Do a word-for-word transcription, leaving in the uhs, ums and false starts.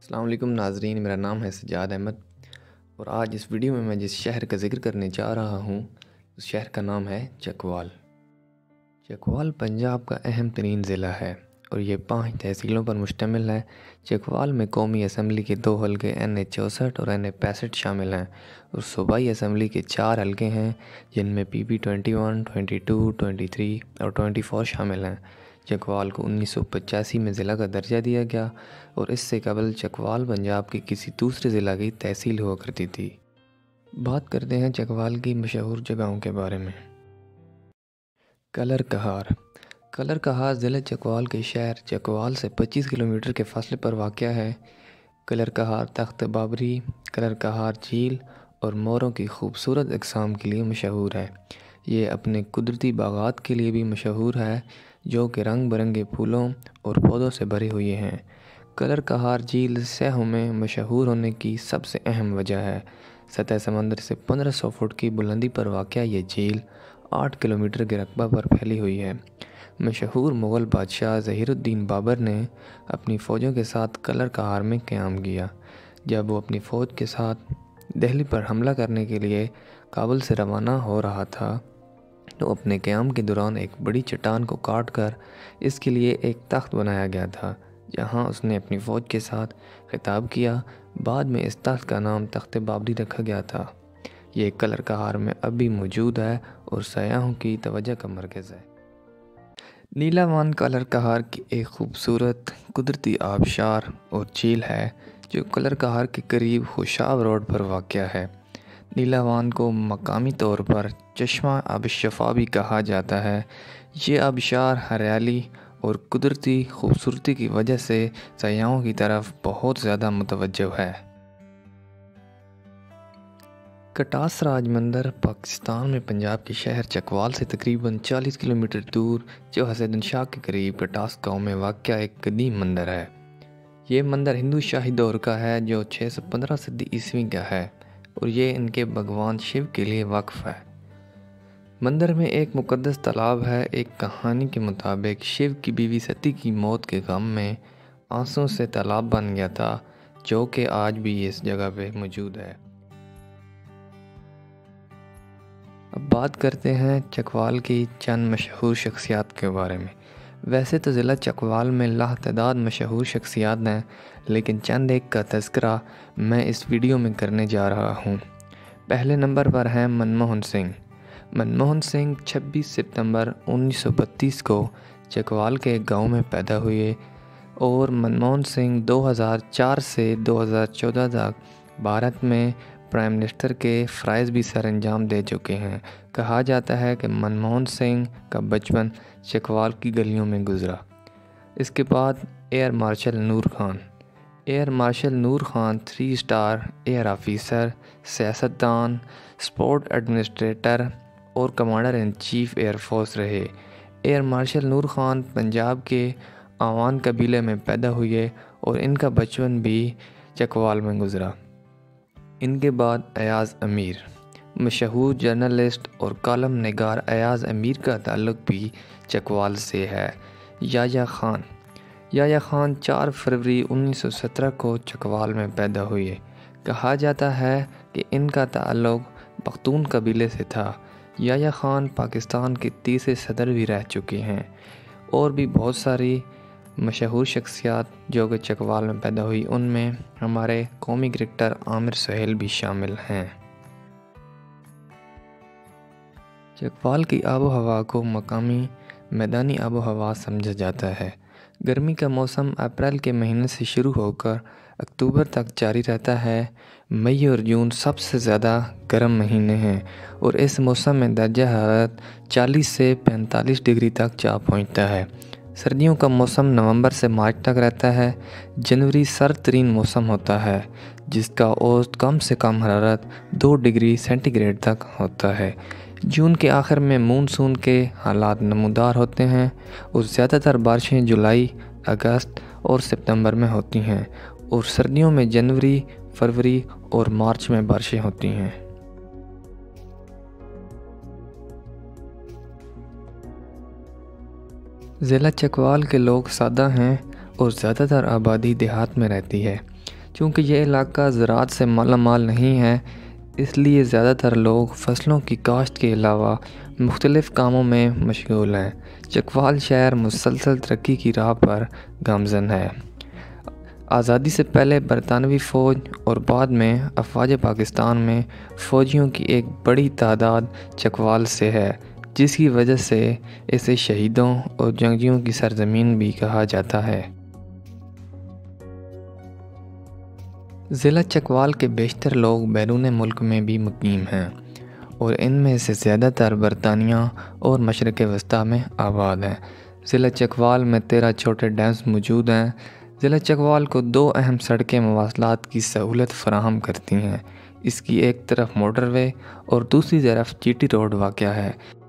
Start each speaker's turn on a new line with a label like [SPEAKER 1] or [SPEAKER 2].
[SPEAKER 1] السلام علیکم ناظرین، میرا نام ہے سجاد احمد اور آج اس ویڈیو میں میں جس شہر کا ذکر کرنے جا رہا ہوں اس شہر کا نام ہے چکوال۔ چکوال پنجاب کا اہم ترین ضلع ہے اور یہ پانچ تحصیلوں پر مشتمل ہے۔ چکوال میں قومی اسمبلی کے دو حلقے این اے چونسٹھ اور این اے پینسٹھ شامل ہیں اور صوبائی اسمبلی کے چار حلقے ہیں جن میں P P twenty one, twenty two, twenty three اور ٹوئنٹی فور شامل ہیں۔ چکوال کو انیس سو پچاسی میں ضلع کا درجہ دیا گیا اور اس سے قبل چکوال پنجاب کے کسی دوسرے ضلع کی تحصیل ہوا کرتی تھی۔ بات کرتے ہیں چکوال کی مشہور جگہوں کے بارے میں۔ کلر کہار کلر کہار ضلع چکوال کے شہر چکوال سے پچیس کلومیٹر کے فاصلے پر واقع ہے۔ کلر کہار تخت بابری، کلر کہار جھیل اور موروں کی خوبصورت اقسام کے لیے مشہور ہے۔ یہ اپنے قدرتی باغات کے لیے بھی مشہور ہے جو کہ رنگ برنگے پھولوں اور پودوں سے بھری ہوئی ہیں۔ کلر کہار جھیل سیاحوں میں مشہور ہونے کی سب سے اہم وجہ ہے۔ سطح سمندر سے پندرہ سو فٹ کی بلندی پر واقع یہ جھیل آٹھ کلومیٹر کے رقبہ پر پھیلی ہوئی ہے۔ مشہور مغل بادشاہ ظہیر الدین بابر نے اپنی فوجوں کے ساتھ کلر کہار میں قیام کیا۔ جب وہ اپنی فوج کے ساتھ دہلی پر حملہ کرنے کے لیے کابل سے روانہ ہو رہا تھا تو اپنے قیام کے دوران ایک بڑی چٹان کو کاٹ کر اس کے لیے ایک تخت بنایا گیا تھا جہاں اس نے اپنی فوج کے ساتھ خطاب کیا۔ بعد میں اس تخت کا نام تخت بابری رکھا گیا تھا۔ یہ کلر کہار میں اب بھی موجود ہے اور سیاحوں کی توجہ کا مرکز ہے۔ نیلا وان کلر کہار کی ایک خوبصورت قدرتی آبشار اور جھیل ہے جو کلر کہار کے قریب خوشاب روڈ پر واقع ہے۔ نیلا وان کو مقامی طور پر چشمہ آب شفا بھی کہا جاتا ہے۔ یہ آبشار ہریالی اور قدرتی خوبصورتی کی وجہ سے سیاحوں کی طرف بہت زیادہ متوجہ ہے۔ کٹاس راج مندر پاکستان میں پنجاب کے شہر چکوال سے تقریباً چالیس کلومیٹر دور جو حسین شاہ کے قریب کٹاس گاؤں میں واقع ایک قدیم مندر ہے۔ یہ مندر ہندو شاہی دور کا ہے جو چھ سو پندرہ صدی عیسوی کا ہے اور یہ ان کے بھگوان شیو کے لیے وقف ہے۔ مندر میں ایک مقدس تالاب ہے۔ ایک کہانی کے مطابق شیو کی بیوی ستی کی موت کے غم میں آنسوں سے تالاب بن گیا تھا جو کہ آج بھی اس جگہ پہ موجود ہے۔ اب بات کرتے ہیں چکوال کی چند مشہور شخصیات کے بارے میں۔ ویسے تو ضلع چکوال میں لاتعداد مشہور شخصیات ہیں لیکن چند ایک کا تذکرہ میں اس ویڈیو میں کرنے جا رہا ہوں۔ پہلے نمبر پر ہیں منموہن سنگھ۔ منموہن سنگھ چھبیس ستمبر انیس سو بتیس کو چکوال کے ایک گاؤں میں پیدا ہوئے اور منموہن سنگھ دو ہزار چار سے دو ہزار چودہ تک بھارت میں پرائم منسٹر کے فرائض بھی سر انجام دے چکے ہیں۔ کہا جاتا ہے کہ منموہن سنگھ کا بچپن چکوال کی گلیوں میں گزرا۔ اس کے بعد air marshal Noor Khan. Air marshal Noor Khan three star air officer, سیاستدان، اسپورٹ ایڈمنسٹریٹر اور commander in chief air force رہے۔ ایئر مارشل نور خان پنجاب کے آوان قبیلے میں پیدا ہوئے اور ان کا بچپن بھی چکوال میں گزرا۔ ان کے بعد ایاز امیر۔ مشہور جرنلسٹ اور کالم نگار ایاز امیر کا تعلق بھی چکوال سے ہے۔ یحییٰ خان۔ یحییٰ خان چار فروری انیس سو سترہ کو چکوال میں پیدا ہوئے۔ کہا جاتا ہے کہ ان کا تعلق پختون قبیلے سے تھا۔ یحییٰ خان پاکستان کے تیسرے صدر بھی رہ چکے ہیں۔ اور بھی بہت ساری مشہور شخصیات جو کہ چکوال میں پیدا ہوئی ان میں ہمارے قومی کرکٹر عامر سہیل بھی شامل ہیں۔ چکوال کی آب و ہوا کو مقامی میدانی آب و ہوا سمجھا جاتا ہے۔ گرمی کا موسم اپریل کے مہینے سے شروع ہو کر اکتوبر تک جاری رہتا ہے۔ مئی اور جون سب سے زیادہ گرم مہینے ہیں اور اس موسم میں درجہ حرارت چالیس سے پینتالیس ڈگری تک جا پہنچتا ہے۔ سردیوں کا موسم نومبر سے مارچ تک رہتا ہے۔ جنوری سرد ترین موسم ہوتا ہے جس کا اوسط کم سے کم حرارت دو ڈگری سینٹی گریڈ تک ہوتا ہے۔ جون کے آخر میں مونسون کے حالات نمودار ہوتے ہیں اور زیادہ تر بارشیں جولائی، اگست اور ستمبر میں ہوتی ہیں اور سردیوں میں جنوری، فروری اور مارچ میں بارشیں ہوتی ہیں۔ ضلع چکوال کے لوگ سادہ ہیں اور زیادہ تر آبادی دیہات میں رہتی ہے۔ چونکہ یہ علاقہ زراعت سے مالا مال نہیں ہے، اس لیے زیادہ تر لوگ فصلوں کی کاشت کے علاوہ مختلف کاموں میں مشغول ہیں۔ چکوال شہر مسلسل ترقی کی راہ پر گامزن ہے۔ آزادی سے پہلے برطانوی فوج اور بعد میں افواج پاکستان میں فوجیوں کی ایک بڑی تعداد چکوال سے ہے، جس کی وجہ سے اسے شہیدوں اور جنگجوؤں کی سرزمین بھی کہا جاتا ہے۔ ضلع چکوال کے بیشتر لوگ بیرون ملک میں بھی مقیم ہیں اور ان میں سے زیادہ تر برطانیہ اور مشرق وسطیٰ میں آباد ہیں۔ ضلع چکوال میں تیرہ چھوٹے ڈیمز موجود ہیں۔ ضلع چکوال کو دو اہم سڑکیں مواصلات کی سہولت فراہم کرتی ہیں۔ اس کی ایک طرف موٹر وے اور دوسری طرف جی ٹی روڈ واقع ہے۔